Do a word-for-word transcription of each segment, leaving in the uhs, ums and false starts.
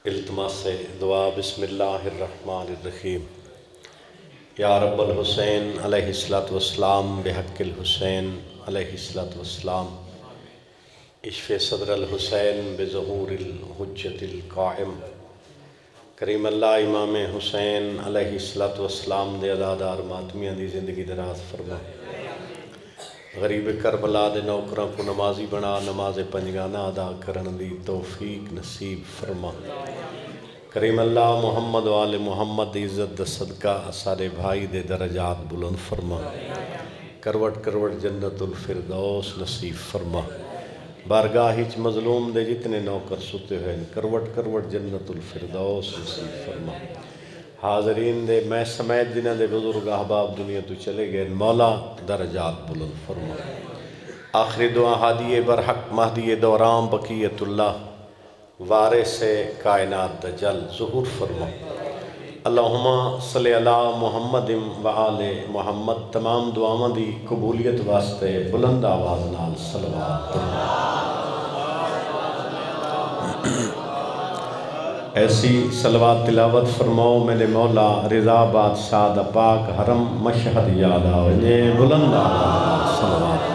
التماس دعا بسم اللہ الرحمن الرحیم یا رب الحسین علیہ السلام بحق الحسین علیہ السلام اشف صدر الحسین بظہور الحجت القائم کریم اللہ امام حسین علیہ السلام دے عزادار ماتمیاں دی زندگی دراز فرما، غریب کربلا دے نوکراں کو نمازی بنا نماز پنجگانہ ادا کرن دی توفیق نصیب فرما۔ کریم اللہ محمد و آل محمد دی عزت دا صدقہ سارے بھائی دے درجات بلند فرما، کروٹ کروٹ جنت الفردوس نصیب فرما۔ بارگاہچ مظلوم دے جتنے نوکر ستے ہوئے کروٹ کروٹ جنت الفردوس نصیب فرما۔ حاضرین دے میں سمیت جنہ دے بزرگ احباب دنیا تو چلے گئے مولا درجات بلند فرما۔ آخری دعا ہادی برحق مہدی دوران بقیت اللہ وارث کائنات دجل ظہور فرما۔ اللہم صلی علی محمد و آل محمد تمام دعاواں دی قبولیت واسطے بلند آواز نال صلوات پڑھو۔ ایسی صلوات تلاوت فرماؤ میرے مولا رضا بادشاہ دا پاک حرم مشہد یاد آوے بلند آواز صلوات۔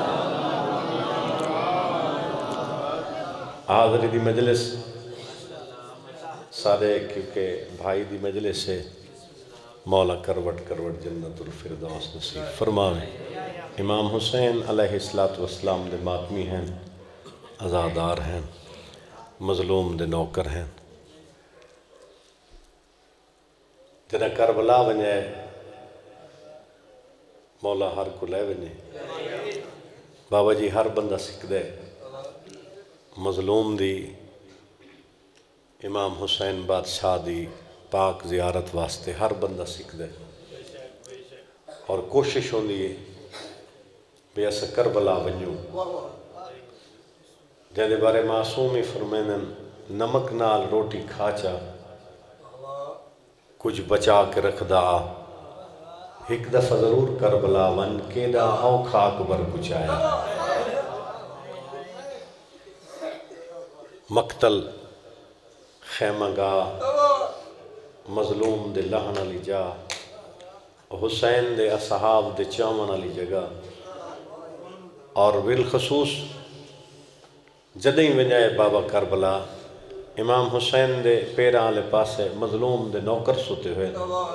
حاضری دی مجلس سارے کیونکہ بھائی دی مجلس ہے، مولا کروٹ کروٹ جنت الفردوس نصیب فرماوے۔ امام حسین علیہ السلام دے ماتمی ہیں، عزادار ہیں، مظلوم دے نوکر ہیں۔ جنہ کربلا ونجے مولا ہر کو لے ونجے، بابا جی ہر بندہ سکھ دے مظلوم دی امام حسین بادشاہ دی پاک زیارت واسطے ہر بندہ سکھ دے اور کوشش ہوندی ہے بھی ایسا کربلا ونجوں جہاں بارے معصومی فرمینن نمک نال روٹی کھاچا کچھ بچا کے رکھ دا ایک دفعہ ضرور کربلا ون کے دا اوکھا اکبر کچھ آیا۔ مقتل خیمہ گاہ مظلوم دے لہن علی جا حسین دے اصحاب دے چاون علی جگہ اور بالخصوص جدیں ونجائے بابا کربلا امام حسین دے پیرا آلے پاسے مظلوم دے نوکر ستے ہوئے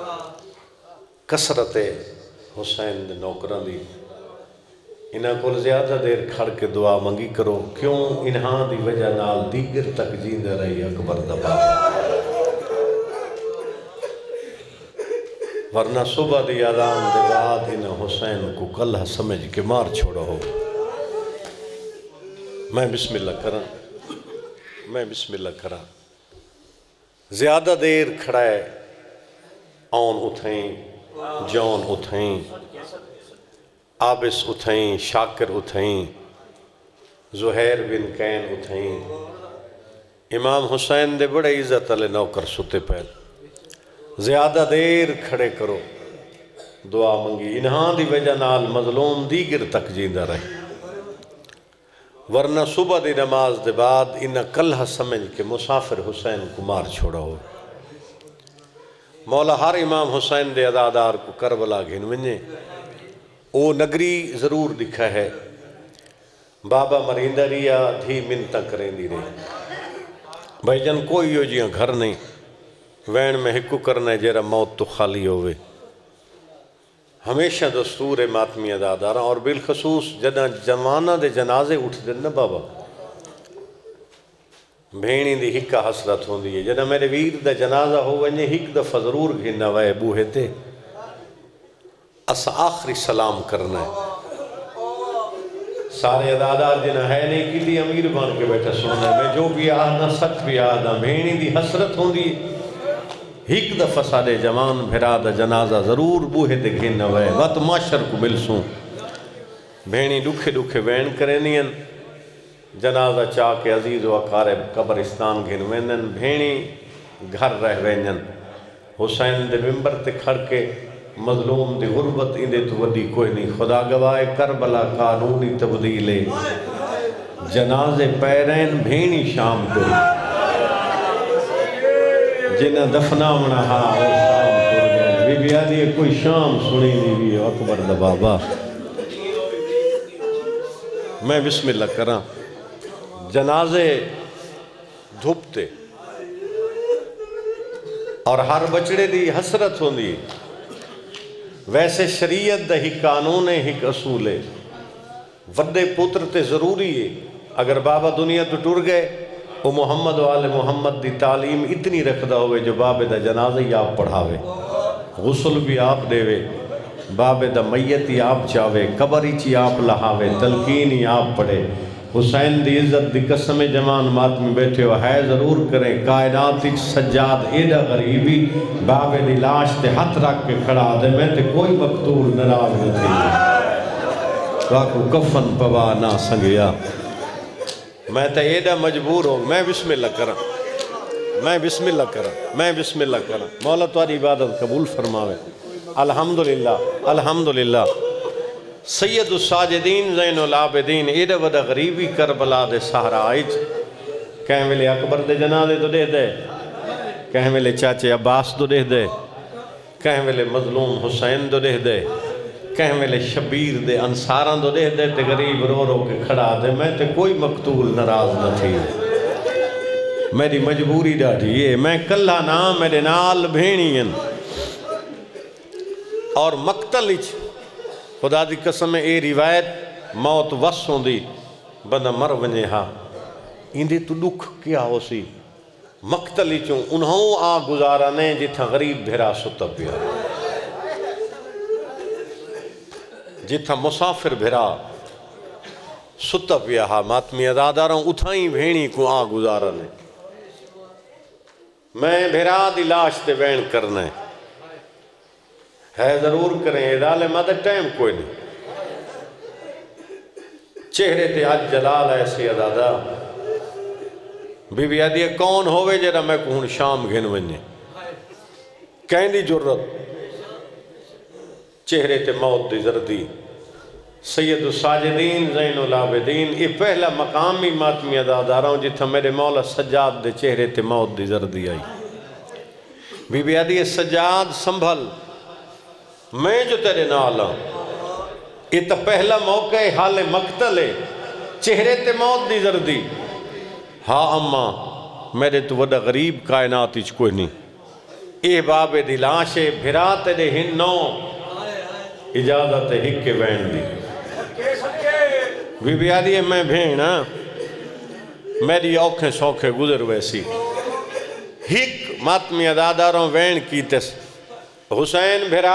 کسرت حسین دے نوکران دی انہاں کو زیادہ دیر کھڑ کے دعا منگی کرو کیوں انہاں دی وجہ نال دیگر تک جیندہ رہی اکبر دبا، ورنہ صبح دی آدان دے بعد انہاں حسین کو کلہ سمجھ کے مار چھوڑا ہو۔ میں بسم اللہ کرن میں بسم اللہ کرا زیادہ دیر کھڑائے آن اتھیں جون اتھیں عابس اتھیں شاکر اتھیں زہیر بن کین اتھیں امام حسین دے بڑے عزت علی نوکر ستے پہل زیادہ دیر کھڑے کرو دعا منگی انہاں دی وجہ نال مظلوم دیگر تک جیندہ رہے، ورنہ صبح دی نماز دے بعد انہاں کلہ سمجھ کے مسافر حسین کو مار چھوڑا ہو۔ مولا ہر امام حسین دے عزادار کو کربلا گھن ونجے او نگری ضرور دکھا ہے، بابا مریندہ ریا دھی منتہ کریں دی رہی بھائی جن کوئی ہو جیاں گھر نہیں وین میں حکو کرنا ہے جیرا موت تو خالی ہوئے۔ ہمیشہ دستور ماتمی عزاداراں اور بالخصوص جدہ جوانہ دے جنازے اٹھ دن نا بابا بھینی دی ہکا حسرت ہوندی ہے جدہ میرے ویر دا جنازہ ہو ونجے ہک دفعہ ضرور گھننا وائے بوہے تے اسا آخری سلام کرنا ہے۔ سارے عزادار جنہ ہے نہیں کی لی امیر بان کے بیٹھا سننا ہے میں جو بھی آنا سچ بھی آنا بھینی دی حسرت ہوندی ہے ایک دفعہ سارے جوان بھرا دا جنازہ ضرور بوہے دے گھننا وائے وقت معاشر کو ملسوں بھینی دکھے دکھے وین کرنین جنازہ چاہ کے عزیز و اقارب قبرستان گھن وینن بھینی گھر رہ وینن حسین دے ممبر تے کھڑ کے مظلوم دی غربت اندے تو ودی کوئی نہیں خدا گواہ کربلا قانونی تبدیلے جنازے پیرین بھینی شام کو جنہ دفنا منا ہا وہ شام ٹر گئے بی بی آدھی کوئی شام سنی دی بھی اکبر دا بابا میں بسم اللہ کراں جنازے دھپتے اور ہر بچڑے دی حسرت ہوندی ویسے شریعت دا ہی قانون ہے ہی اصول ہے وڈے پتر تے ضروری ہے اگر بابا دنیا تو ٹر گئے وہ محمد والے محمد دی تعلیم اتنی رکھدا ہوئے جو بابے دا جنازہ ہی آپ پڑھاوے غسل بھی آپ دے بابے دا میت ہی آپ چاہوے قبر ہی آپ لہاوے تلقین ہی آپ پڑھے حسین دی عزت دی قسم جمان ماتمی بیٹھے ہو ہے ضرور کریں کائنات ایک سجاد ایڈا غریبی بابے دی لاش تے ہاتھ رکھ کے کھڑا دے میں تے کوئی مقتول نراز نہ تھی واقو کفن پوا نہ سنگیا میں تے ایڈا مجبور ہوں میں بسم اللہ کرا میں بسم اللہ کرا میں بسم اللہ کرا مولا تاری عبادت قبول فرماوے الحمدللہ الحمدللہ سید الساجدین زین العابدین ایڈا وڈا غریبی کربلا دے سہرا آئیچ کہیں ملے اکبر دے جنازے تو دے دے کہیں ملے چاچے عباس تو دے دے کہیں ملے مظلوم حسین تو دے دے کہیں ملے شبیر دے انصاران تو دے دے تے غریب رو رو کے کھڑا دے میں تے کوئی مقتول ناراض نہ تھی میری مجبوری ڈاٹھی یہ میں کلہ نام میرے نال بھینین اور مقتل اچھ خدا دی قسم اے روایت موت وس ہوندی بندہ مر ونجے ہاں اندے تو دکھ کیا ہو سی مقتلی چوں انہوں آ گزارا نے جتھا غریب بھیرا ستا پیا جتھا مسافر بھیرا ستا پیا ہاں ماتمی اداداراں اتھائیں بھینی کو آ گزارا نے میں بھیرا دی لاش تے بین کرنے ہے ضرور کریں ادالے مدد ٹائم کوئی نہیں چہرے تے آج جلال ایسی ادادا بی بی آدھی کون ہوئے جرہ میں کہوں شام گھن ونجے کہیں دی جرت چہرے تے موت دی زردی سید الساجدین زین العابدین یہ پہلا مقامی ماتمی ادادارہ ہوں جتھا میرے مولا سجاد دے چہرے تے موت دی زردی آئی بی بی آدھی سجاد سنبھل میں جو تیرے نال ہوں یہ تا پہلا موقع ہے حال مقتل ہے چہرے تے موت دی زردی ہاں اماں میرے تو وڈا غریب کائنات اچھ کوئی نہیں اے بابے دی لاشے بھرا تیرے ہنوں اجازت ہک کے بین دی بی بی آدھی ہے میں بھینا میری اوکھیں سوکھیں گزر ویسی ہک ماتمی اداداروں وین کی تس حسین بھرا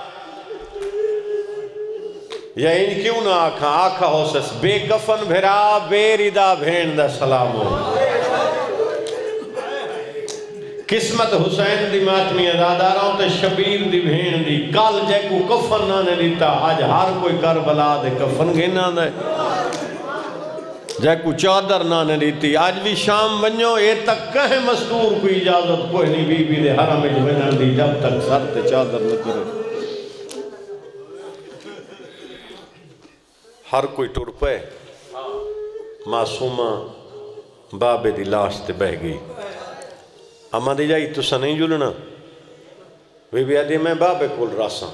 یا ان کیوں نہ آکھا آکھا ہو سس بے کفن بھرا بے ردہ بھین دا سلام ہو قسمت حسین دی ماتمی اداداراں تے شبیر دی بھین دی کال جے کو کفن نہ نے دیتا آج ہر کوئی کربلا دے کفن گھنا دے جے کو چادر نہ نے دیتی آج بھی شام ونیو یہ تک کہیں مستور کوئی اجازت کوئی نہیں بی بی دے حرم اجمنان دی جب تک سر تے چادر نہ کرے ہر کوئی ٹر پے معصومہ بابے دی لاش تے بہ گئی اما دی جائی تو سا نہیں جلنا بی بی آدھی میں بابے کول راساں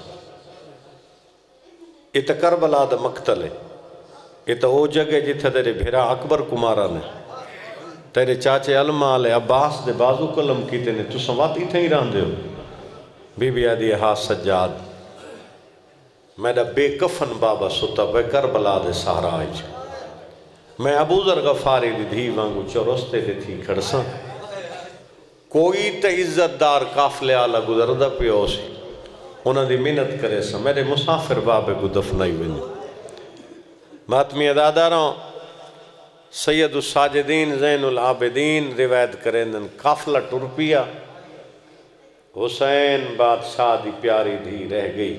یہ تا کربلا دا مقتل ہے یہ تا وہ جگہ جتھا تیرے بھیرا اکبر کمارا نے تیرے چاچے علمال عباس دے بازو کلم کیتے نے تو سنوات ہی تھیں ہی رہن دے ہو بی بی آدھی ہاں سجاد میرا بے کفن بابا ستا بے کربلا دے سہرا آئیچ میں ابو ذر غفاری دی دھی وانگو چورستے دے تھی کھڑساں کوئی تے عزت دار کافلے آلہ گزردہ پیو سی انہاں دی منت کرے سا میرے مسافر بابے کو دفنائی ونی ماتمی اداداراں سید الساجدین زین العابدین روایت کریں کافلہ ٹرپیا حسین بادشاہ دی پیاری دھی رہ گئی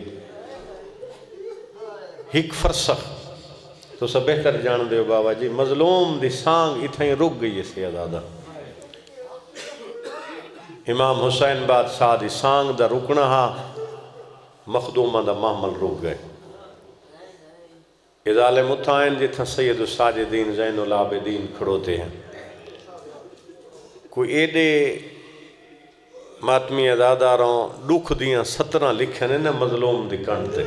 ہک فرسخ تو سب بہتر جان دے بابا جی مظلوم دی سانگ اتھائیں رک گئی ہے سیدادہ امام حسین بادشاہ دی سانگ دا رکنا ہا مخدومہ دا محمل رک گئے ادالے متائن جتھا سید الساجدین زین العابدین کھڑوتے ہیں کوئی ایڈے ماتمی اداداراں دکھ دیاں سترہ لکھے نے نا مظلوم دی کنڈتے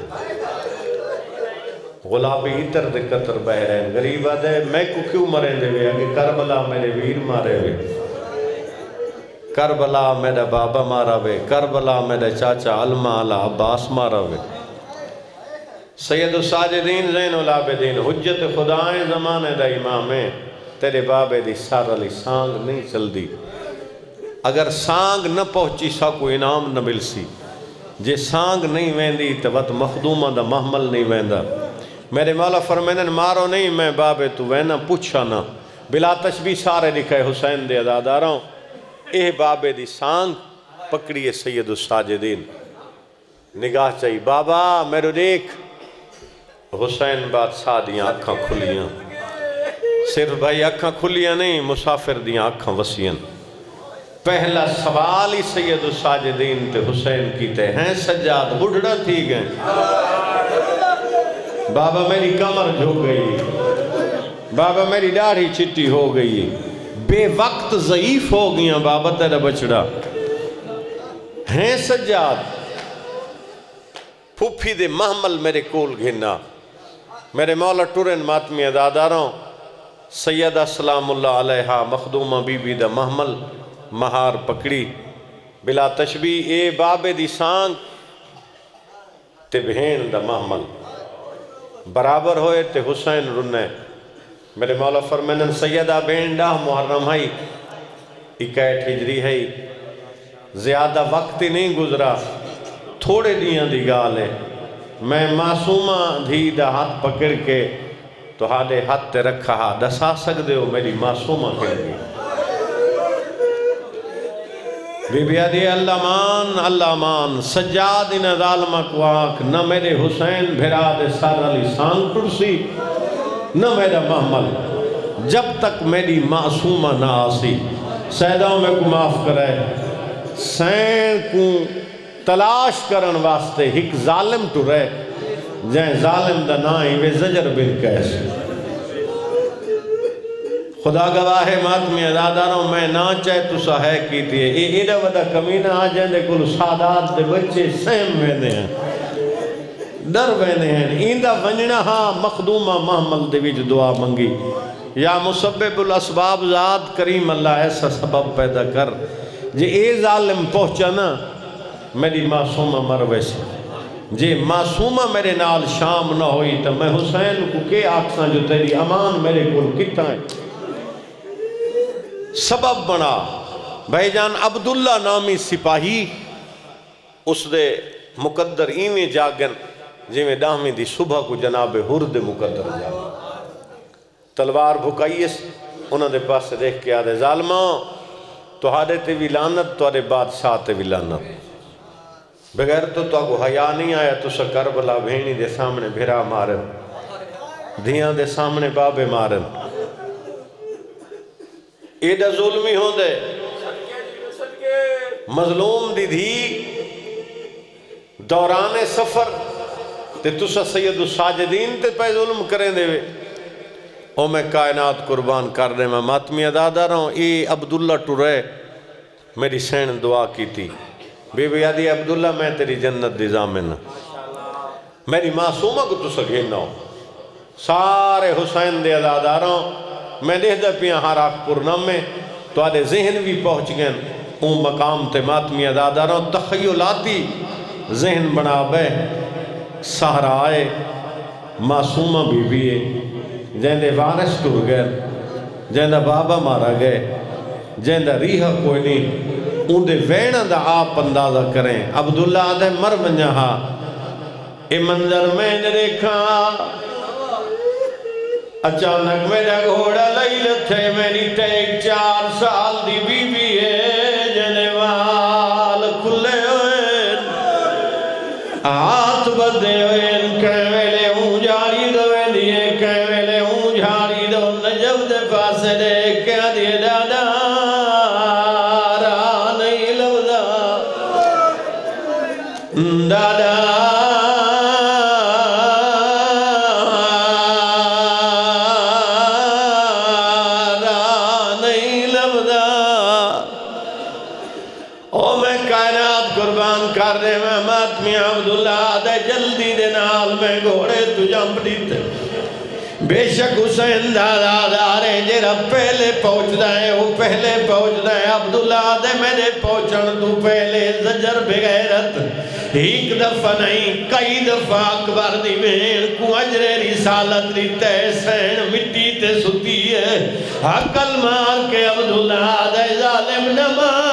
غلابی عطر دے قطر بہ رہے ہیں غریب آدھے میں کو کیوں مریں دے وے کہ کربلا میرے ویر مارے وے کربلا میرا بابا مارا وے کربلا میرا چاچا علمہ علا عباس مارا وے سید الساجدین زین العابدین حجت خدائیں زمانے دا امامیں تیرے بابے دی سار علی سانگ نہیں چل دی اگر سانگ نہ پہنچی سا کو انعام نہ مل سی جے سانگ نہیں ویندی تو وقت مخدومہ دا محمل نہیں ویندہ میرے مولا فرمینن مارو نہیں میں بابے تو وینا پوچھا نہ بلا تشبیح سارے لکھے حسین دے اداداراں اے بابے دی سانگ پکڑیے سید الساجدین نگاہ چاہیے بابا میرے دیکھ حسین بادشاہ دیاں اکھاں کھلیاں صرف بھائی اکھاں کھلیاں نہیں مسافر دیاں اکھاں وسیاں پہلا سوال ہی سید الساجدین تے حسین کیتے ہیں سجاد بڑھڑا تھی گئے بابا میری کمر جھو گئی بابا میری داڑھی چٹی ہو گئی بے وقت ضعیف ہو گیا بابا تیرا بچڑا ہیں سجاد پھوپھی دے محمل میرے کول گھنا میرے مولا ٹورن ماتمی اداداراں سیدہ سلام اللہ علیہا مخدومہ بی بی دا محمل مہار پکڑی بلا تشبیح اے بابے دی سانگ تے بہین دا محمل برابر ہوئے تے حسین رنے میرے مولا فرمینن سیدہ بین ڈاہ محرم ہے اکیٹ ہجری ہے زیادہ وقت ہی نہیں گزرا تھوڑے دیاں دی گالے میں معصومہ دھی دا ہاتھ پکڑ کے تو ہادے ہاتھ تے رکھا ہا دسا سکدے ہو میری معصومہ کے لئے بی بی آدھی اللہ مان اللہ مان سجاد ان ظالمہ کو آنکھ نہ میرے حسین بھرا دے سار علی سان کرسی نہ میرا محمل جب تک میری معصومہ نہ آسی سیداؤں میں کو معاف کرے سین کو تلاش کرن واسطے ہک ظالم تو رہے جائیں ظالم دا نائیں وے زجر بن کیسے خدا گواہ ماتمی اداداراں میں نہ چاہے تو سا ہے کی دیئے اے ایڈا ودا کمینہ آ جائیں دے کل سادات دے بچے سیم وینے ہیں ڈر وینے ہیں ایندہ ونجنہ ہاں مخدومہ محمل دے ویج دعا منگی یا مسبب الاسباب ذات کریم اللہ ایسا سبب پیدا کر جے اے ظالم پہنچا نا میری معصومہ مروے سے جے معصومہ میرے نال شام نہ ہوئی تو میں حسین کو کے آکساں جو تیری امان میرے کل کتا ہے سبب بنا بھائی جان عبداللہ نامی سپاہی اس دے مقدر ایویں جاگن جی میں ڈاہمی دی صبح کو جناب حرد مقدر جاگن تلوار بھکائیس انہوں دے پاس سے دیکھ کے آدھے ظالماں تو ہادے تے بھی لانت تو آدھے بادشاہ تے بھی لانت بغیر تو تو آگو حیاء نہیں آیا تو سا کربلا بھینی دے سامنے بھیرا مارن دھیاں دے سامنے بابے مارن ایڈا ظلمی ہوں دے مظلوم دی دھی دوران سفر تے تسا سید الساجدین تے پہ ظلم کریں دے وے او میں کائنات قربان کر دے میں ماتمی ادادہ رہا ہوں اے عبداللہ ٹورے میری سین دعا کی تھی بے بے یادی عبداللہ میں تیری جنت دی ضامن میری معصومہ کو تسا گھینا ہو سارے حسین دے ادادہ رہا ہوں میں دیکھ دا پیاں حراک پرنم میں تو آدھے ذہن بھی پہنچ گئے اون مقام تے ماتمی ادادہ رہا ہوں تخیلاتی ذہن بنا بے سہرہ آئے معصومہ بی بیئے جہندے وارش ٹر گئے جہندہ بابا مارا گئے جہندہ ریحہ کوئی نہیں ان دے وینہ دا آپ اندازہ کریں عبداللہ آدھے مر بنجا ہاں اے منظر میں نے دیکھا اچانک میرا گھوڑا لئی لتھے میری ٹیک چار سال دی بی بی ہے جنے وال کھلے ہوئے ہاتھ بدے ہوئے کہیں ویلے ہوں جاری دوے دیئے کہیں ویلے ہوں جاری دو نجب دے پاسے دے کیا دیئے دادا راہ نہیں لبدا دادا او میں کرنے میں ماتمی عبداللہ دے جلدی دے نال میں گھوڑے تو جمپ دیتے بے شک حسین دادا دارے جیرا پہلے پہنچ دائیں وہ پہلے پہنچ دائیں عبداللہ دے میرے پہنچن تو پہلے زجر بغیرت ایک دفعہ نہیں کئی دفعہ اکبر دی بین کو اجر رسالت لیتے سین مٹی تے ستی ہے حقل مار کے عبداللہ دے ظالم نمارے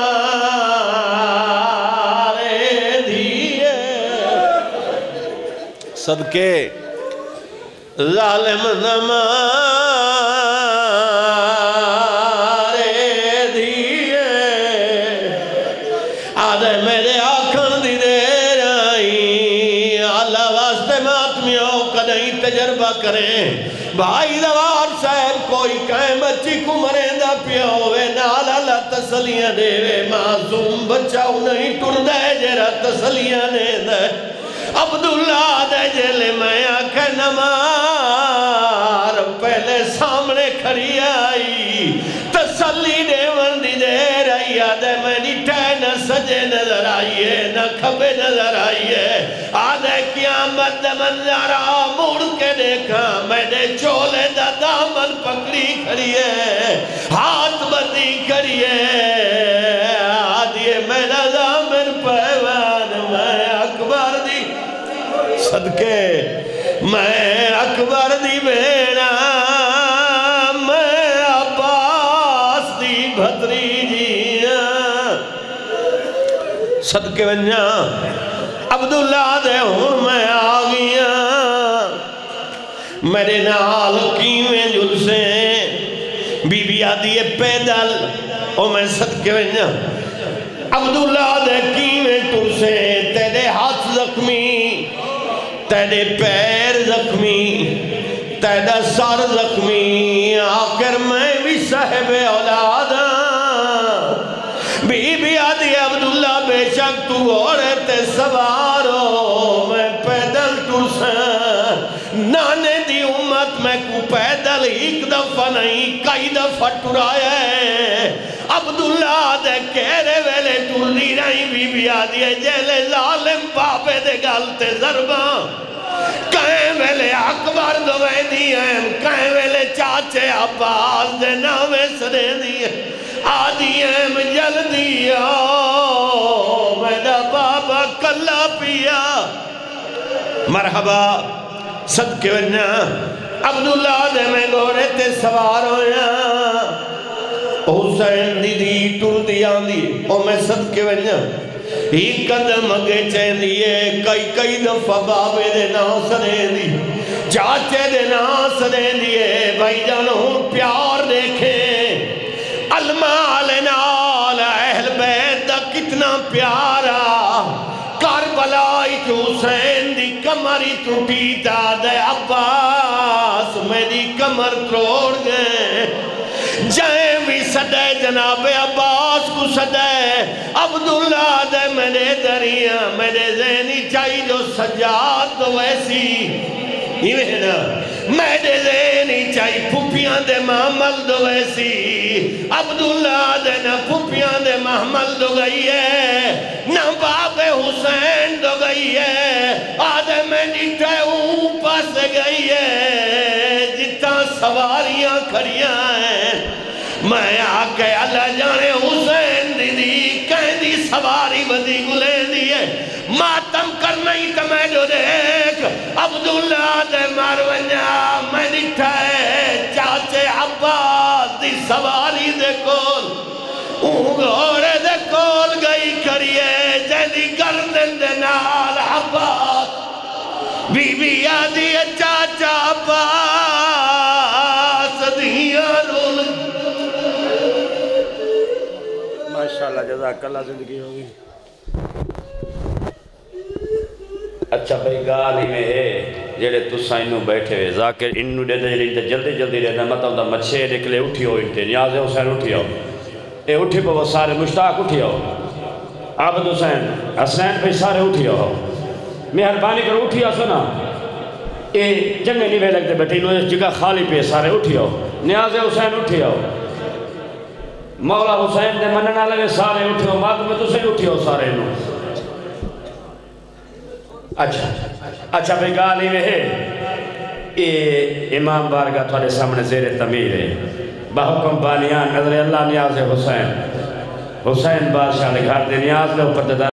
دیئے صدقے ظالم نمارے دیئے آدھے میرے آکھن دی دے رہی اللہ واسطے ماتمیوں کا نہیں تجربہ کریں بھائی دوار صاحب کوئی کہیں بچی کو مرندہ پیا ہوئے نال اللہ تسلیاں دے وے معصوم بچاؤ نہیں ٹر دے جرہ تسلیاں دے دے عبداللہ دے جلے میں آکھے نمار پہلے سامنے کھڑی آئی تسلی دے وردی دے رہی آدھے میں نیٹھے نہ سجے نظر آئیے نہ کھبے نظر آئیے آدھے قیامت منظرہ موڑ کے دیکھا میں نے چولے دا دامن پکڑی کھڑیے ہاتھ بندی کھڑیے آدھے میں نہ دامن پیوان میں اکبر دی صدقے میں اکبر دی بینا میں عباس دی بھتری جیاں صدقے بنیا عبداللہ دے ہون میں آگیاں میرے نال کیویں جل سے بی بی آدھی پیدل او میں صدقے بنیا عبداللہ دے کیویں ٹر سے تیرے ہاتھ زخمی تیرے پیر زخمی تیرا سر زخمی آخر میں بھی صاحب اولادا بی بی آدھی عبداللہ بے شک تو عورت سوارو میں پیدل ٹرساں نانے دی امت میں کو پیدل ایک دفعہ نہیں کئی دفعہ ٹرایا ہے عبداللہ دے کہرے ویلے ٹر دی رہی بی بی آدھی جیلے ظالم پاپے دے گالتے ضرباں کہیں ویلے اکبر دوے دیئے کہیں ویلے چاچے عباس دے نامے سرے دیئے آدھیم جلدی آؤ میرا بابا کلا پیا مرحبا صدقے ونیا عبداللہ دے میں گوڑے تے سوار ہویا حسین دی دی ٹر دی آندی او میں صدقے ونیا ہی قدم اگے چین دیئے کئی کئی دفعہ بابے دے ناس دے دی چاچے دے ناس دے دیئے بھائی جانوں پیار دیکھیں المال نال اہل بیت دا کتنا پیارا کربلائی تو حسین دی کمری ٹوٹی تا دے عباس میری کمر توڑ گئے جائیں بھی صدے جناب عباس کو صدے عبداللہ دے میرے دریا میرے ذہنی چاہی جو سجاد تو ویسی یہ نا میرے ذہنی چاہی پھوپیاں دے محمل دو ویسی عبداللہ دے نا پھوپیاں دے محمل دو گئی ہے نا باب حسین دو گئی ہے آدھے میں نیٹھے اوپر سے گئی ہے جتا سواریاں کھڑیاں ہیں میں آکے اللہ جانے حسین دی دی کہیں دی سواری بدی گلے دیئے ماتم کرنا ہی تمہیں جو دیکھ عبداللہ دے مارونیا میں نٹھائے چاچے عباس دی سواری دے کول اون گھوڑے دے کول گئی کریے جیدی گردن دے نال عباس بی بی آدھی چاچا عباس دیاں رول ماشاءاللہ جزاک اللہ زندگی ہوگی اچھا بھئی گالی میں ہے جیڑے تسا انہوں بیٹھے ہوئے ذاکر انہوں دے دے دے جلدی جلدی رہنا مطلب دا مچھے نکلے اٹھی ہو انتے نیاز حسین اٹھی ہو اے اٹھی پہ وہ سارے مشتاق اٹھی ہو عابد حسین حسین پہ سارے اٹھی ہو مہربانی کر اٹھی ہو سنا اے جنگے نہیں لگتے بیٹھے انہوں اس جگہ خالی پہ سارے اٹھی ہو نیاز حسین اٹھی ہو مولا حسین دے مننا لگے سارے اٹھی ہو مات میں تو سے اٹھی ہو سارے انہوں اچھا اچھا بھئی گالی میں ہے یہ امام بارگاہ تھوڑے سامنے زیر تمیر ہے بحکم بانیان نظر اللہ نیاز حسین حسین بادشاہ نے گھر دے نیاز لے اوپر